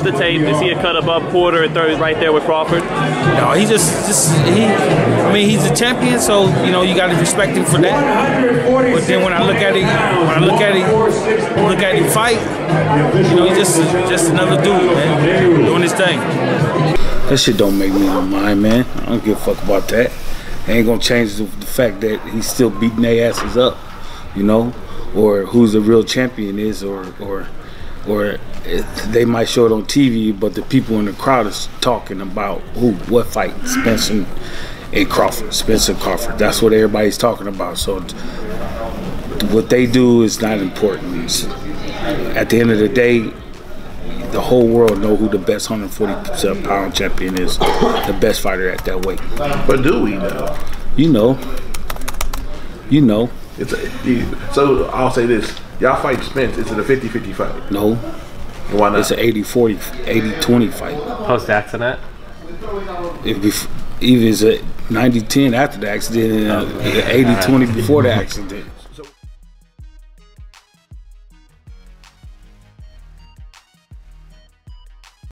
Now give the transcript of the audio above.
watch the tape, to see a cut above Porter and third right there with Crawford? No, he I mean, he's a champion, so you know you got to respect him for that. But then when I look at him fight, you know, he's just another dude, man, doing his thing. That shit don't make me no mind, man. I don't give a fuck about that. It ain't gonna change the fact that he's still beating their asses up, you know, or who's the real champion is, or they might show it on TV, but the people in the crowd is talking about what fight, Spencer and Crawford, Spencer Crawford. That's what everybody's talking about. So what they do is not important. At the end of the day, the whole world know who the best 140-pound champion is, the best fighter at that weight. But do we know? You know. So I'll say this: y'all fight Spence. Is it a 50-50 fight? No. Why not? It's an 80-40, 80-20 fight. Post-accident? Even it's a 90-10 after the accident, and 80-20 before the accident.